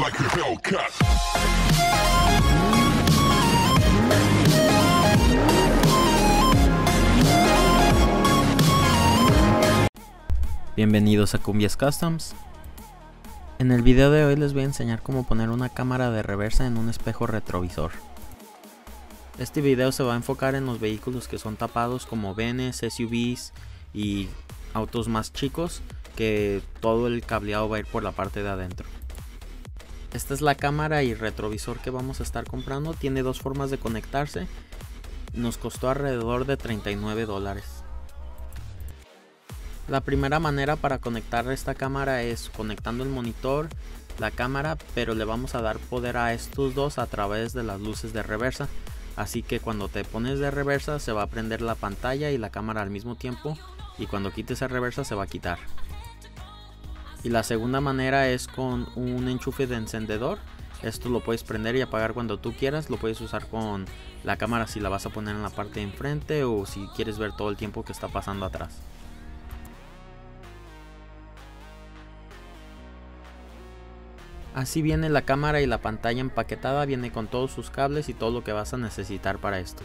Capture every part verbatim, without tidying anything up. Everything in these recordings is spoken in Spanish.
like a Hellcat. Bienvenidos a Cumbias Customs. En el video de hoy les voy a enseñar cómo poner una cámara de reversa en un espejo retrovisor. Este video se va a enfocar en los vehículos que son tapados como vanes, S U Vs y autos más chicos, que todo el cableado va a ir por la parte de adentro. Esta es la cámara y retrovisor que vamos a estar comprando. Tiene dos formas de conectarse. Nos costó alrededor de treinta y nueve dólares. La primera manera para conectar esta cámara es conectando el monitor, la cámara, pero le vamos a dar poder a estos dos a través de las luces de reversa. Así que cuando te pones de reversa se va a prender la pantalla y la cámara al mismo tiempo, y cuando quites el reversa se va a quitar. Y la segunda manera es con un enchufe de encendedor. Esto lo puedes prender y apagar cuando tú quieras. Lo puedes usar con la cámara si la vas a poner en la parte de enfrente o si quieres ver todo el tiempo que está pasando atrás. Así viene la cámara y la pantalla empaquetada, viene con todos sus cables y todo lo que vas a necesitar para esto.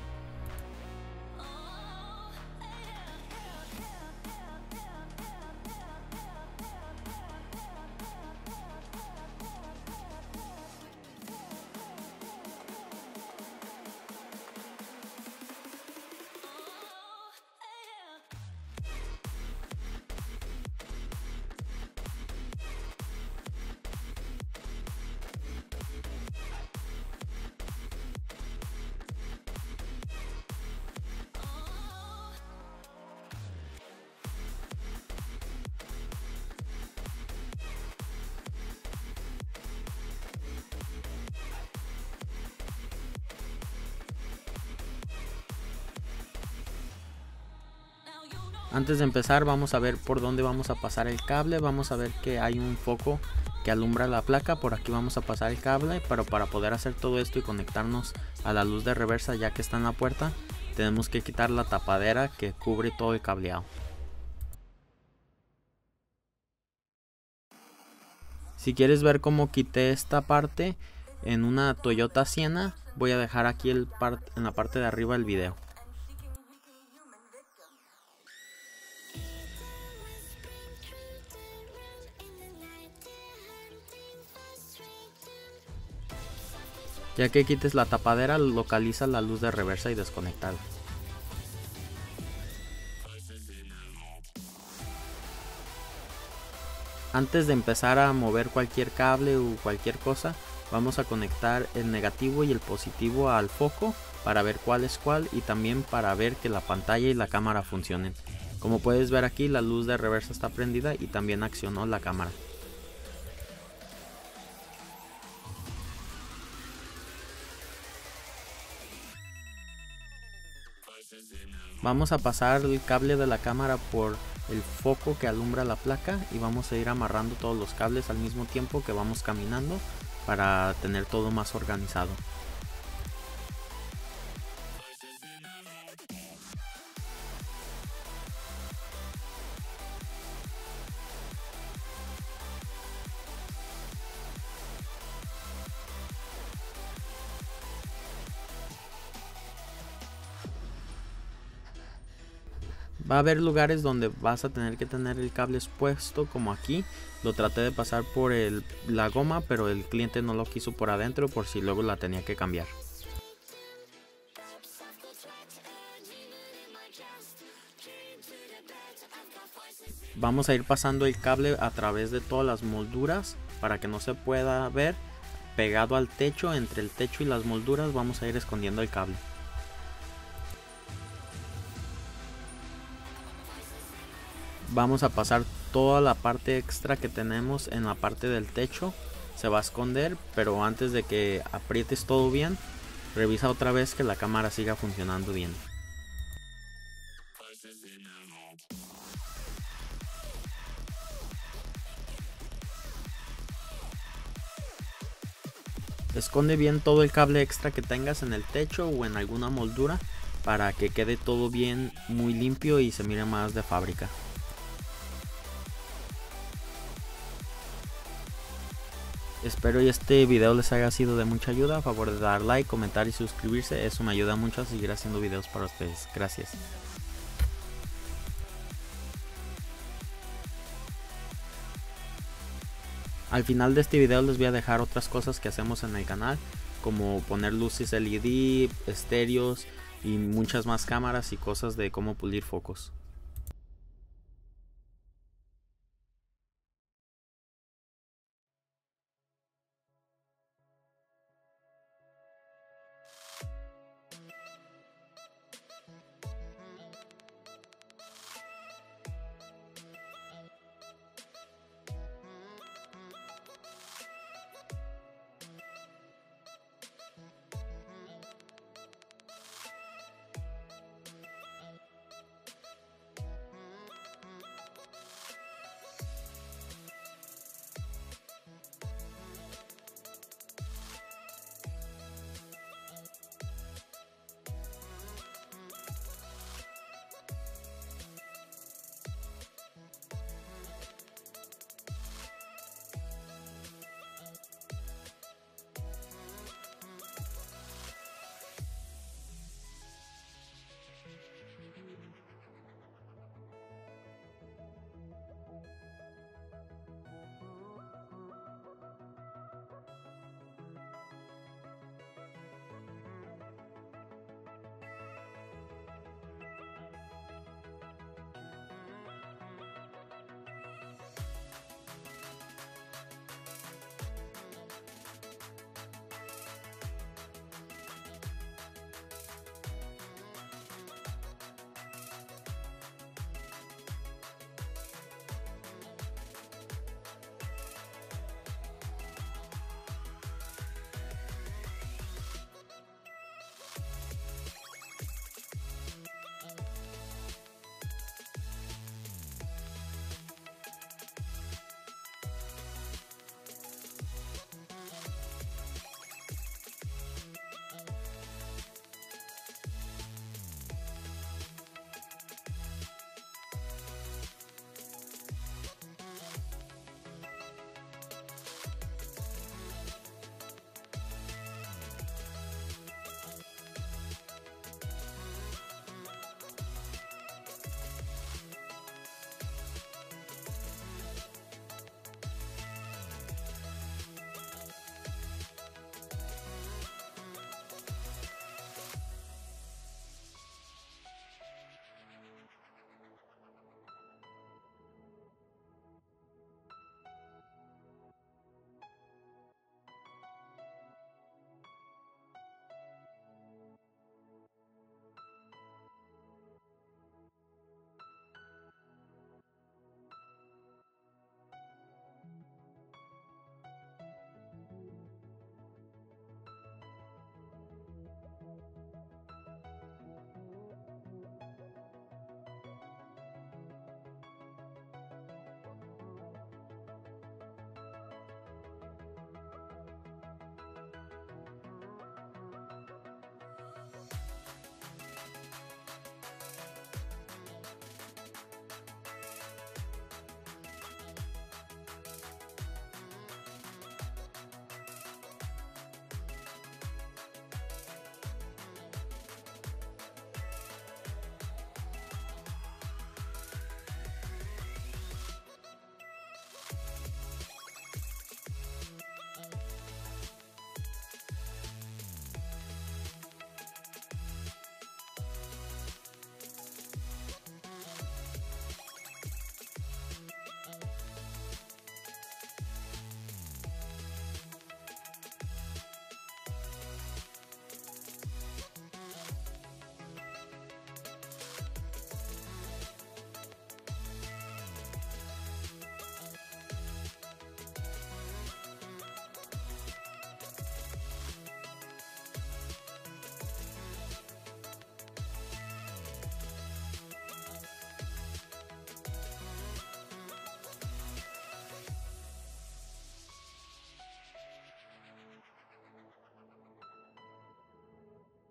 Antes de empezar vamos a ver por dónde vamos a pasar el cable. Vamos a ver que hay un foco que alumbra la placa. Por aquí vamos a pasar el cable, pero para poder hacer todo esto y conectarnos a la luz de reversa ya que está en la puerta, tenemos que quitar la tapadera que cubre todo el cableado. Si quieres ver cómo quité esta parte en una Toyota Sienna, voy a dejar aquí el part en la parte de arriba del video. Ya que quites la tapadera, localiza la luz de reversa y desconectala. Antes de empezar a mover cualquier cable o cualquier cosa, vamos a conectar el negativo y el positivo al foco para ver cuál es cuál y también para ver que la pantalla y la cámara funcionen. Como puedes ver aquí, la luz de reversa está prendida y también accionó la cámara. Vamos a pasar el cable de la cámara por el foco que alumbra la placa y vamos a ir amarrando todos los cables al mismo tiempo que vamos caminando para tener todo más organizado. Va a haber lugares donde vas a tener que tener el cable expuesto, como aquí. Lo traté de pasar por el, la goma, pero el cliente no lo quiso por adentro por si luego la tenía que cambiar. Vamos a ir pasando el cable a través de todas las molduras para que no se pueda ver. Pegado al techo, entre el techo y las molduras vamos a ir escondiendo el cable. Vamos a pasar toda la parte extra que tenemos en la parte del techo. Se va a esconder, pero antes de que aprietes todo bien, revisa otra vez que la cámara siga funcionando bien. Esconde bien todo el cable extra que tengas en el techo o en alguna moldura para que quede todo bien, muy limpio y se mire más de fábrica. Espero y este video les haya sido de mucha ayuda. A favor de dar like, comentar y suscribirse, eso me ayuda mucho a seguir haciendo videos para ustedes. Gracias. Al final de este video les voy a dejar otras cosas que hacemos en el canal, como poner luces L E D, estéreos y muchas más cámaras y cosas de cómo pulir focos.